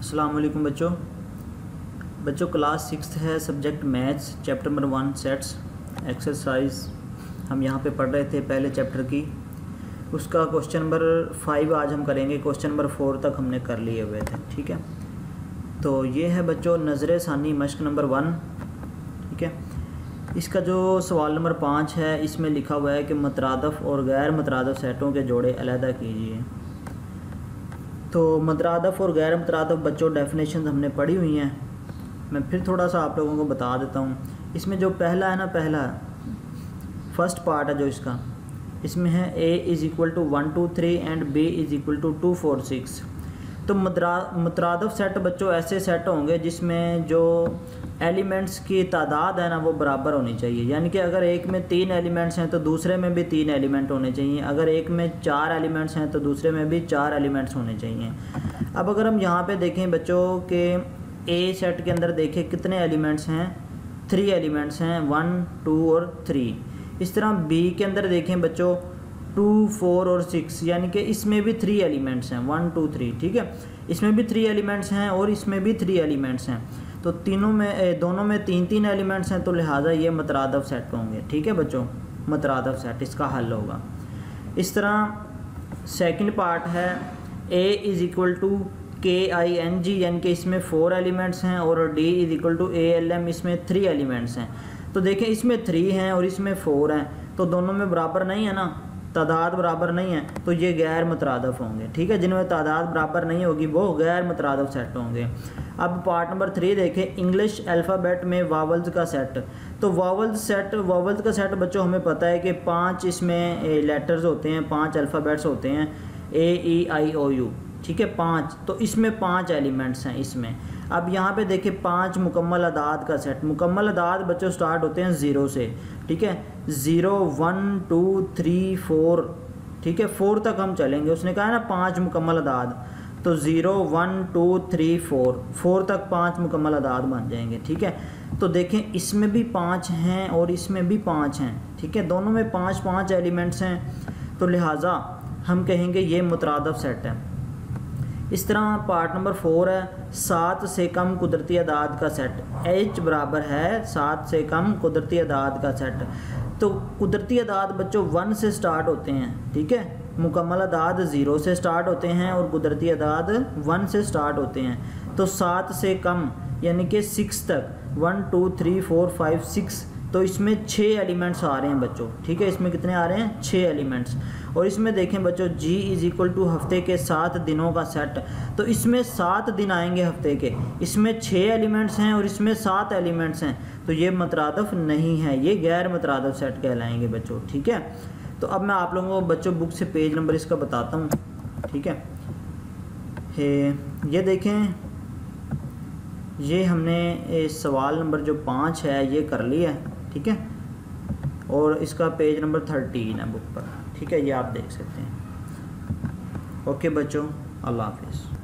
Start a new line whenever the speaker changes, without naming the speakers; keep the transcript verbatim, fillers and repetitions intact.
अस्सलाम वालेकुम बच्चों बच्चों क्लास सिक्स है, subject maths, chapter number one sets exercise हम यहाँ पे पढ़ रहे थे पहले चैप्टर की। उसका क्वेश्चन नंबर फाइव आज हम करेंगे। क्वेश्चन नंबर फोर तक हमने कर लिए हुए थे। ठीक है, तो ये है बच्चों नज़र सानी मश्क नंबर वन। ठीक है, इसका जो सवाल नंबर पाँच है इसमें लिखा हुआ है कि मुतरादफ़ और गैर मुतरादफ़ सेटों के जोड़े अलहदा कीजिए। तो मुतरादफ़ और गैर मुतरादफ़ बच्चों डेफिनेशन हमने पढ़ी हुई हैं। मैं फिर थोड़ा सा आप लोगों को बता देता हूँ। इसमें जो पहला है ना, पहला फर्स्ट पार्ट है जो इसका, इसमें है A is equal to one two three and B is equal to two four six. तो मुतरादफ़ सेट बच्चों ऐसे सेट होंगे जिसमें जो एलिमेंट्स की तादाद है ना वो बराबर होनी चाहिए। यानी कि अगर एक में तीन एलिमेंट्स हैं तो दूसरे में भी तीन एलिमेंट होने चाहिए। अगर एक में चार एलिमेंट्स हैं तो दूसरे में भी चार एलिमेंट्स होने चाहिए। अब अगर हम यहाँ पे देखें बच्चों के ए सेट के अंदर देखें कितने एलिमेंट्स हैं, थ्री एलिमेंट्स हैं, वन टू और थ्री। इस तरह बी के अंदर देखें बच्चों टू फोर और सिक्स, यानी कि इसमें भी थ्री एलिमेंट्स हैं, वन टू थ्री। ठीक है, इसमें भी थ्री एलिमेंट्स हैं और इसमें भी थ्री एलिमेंट्स हैं। तो तीनों में दोनों में तीन तीन एलिमेंट्स हैं, तो लिहाजा ये मुतरादफ़ सेट होंगे। ठीक है बच्चों, मुतरादफ़ सेट इसका हल होगा। इस तरह सेकंड पार्ट है ए इज़ इक्वल टू के आई एन जी, यानी कि इसमें फोर एलिमेंट्स हैं, और D is equal to A L M, इसमें थ्री एलिमेंट्स हैं। तो देखें इसमें थ्री हैं और इसमें फोर हैं, तो दोनों में बराबर नहीं है ना, तादाद बराबर नहीं है, तो ये गैर मुतरादफ़ होंगे। ठीक है, जिनमें तादाद बराबर नहीं होगी वो गैर मुतरादफ़ सेट होंगे। अब पार्ट नंबर थ्री देखें, इंग्लिश अल्फ़ाबेट में वावल्स का सेट। तो वावल्स सेट वावल्स का सेट बच्चों हमें पता है कि पांच इसमें लेटर्स होते हैं, पांच अल्फ़ाबेट्स होते हैं, ए ई आई ओ यू। ठीक है, पाँच, तो इसमें पाँच एलिमेंट्स हैं इसमें। अब यहाँ पे देखें पांच मुकम्मल अदाद का सेट। मुकम्मल अदाद बच्चों स्टार्ट होते हैं ज़ीरो से। ठीक है, zero one two three four. ठीक है, फोर तक हम चलेंगे। उसने कहा है ना पांच मुकम्मल अदाद, तो zero one two three four, four तक पांच मुकम्मल अदाद बन जाएंगे। ठीक है, तो देखें इसमें भी पाँच हैं और इसमें भी पाँच हैं। ठीक है, दोनों में पाँच पाँच एलिमेंट्स हैं, तो लिहाजा हम कहेंगे ये मुतरादफ़ सेट है। इस तरह पार्ट नंबर फोर है सात से कम कुदरती अदाद का सेट। एच बराबर है सात से कम कुदरती अदाद का सेट। तो कुदरती अदाद बच्चों वन से स्टार्ट होते हैं। ठीक है, मुकम्मल अदाद ज़ीरो से स्टार्ट होते हैं और कुदरती अदाद वन से स्टार्ट होते हैं। तो सात से कम यानी कि सिक्स तक, one two three four five six, तो इसमें छः एलिमेंट्स आ रहे हैं बच्चों। ठीक है, इसमें कितने आ रहे हैं? छः एलिमेंट्स। और इसमें देखें बच्चों जी इज़ इक्वल टू हफ्ते के सात दिनों का सेट। तो इसमें सात दिन आएंगे हफ्ते के, इसमें छः एलिमेंट्स हैं और इसमें सात एलिमेंट्स हैं, तो ये मुतरादफ़ नहीं है, ये गैर मुतरादफ़ सेट कहलाएंगे बच्चों। ठीक है, तो अब मैं आप लोगों को बच्चों बुक से पेज नंबर इसका बताता हूँ। ठीक है, ये देखें, ये हमने सवाल नंबर जो पाँच है ये कर लिया है। ठीक है, और इसका पेज नंबर थर्टीन है बुक पर। ठीक है, ये आप देख सकते हैं। ओके बच्चों, अल्लाह हाफिज़।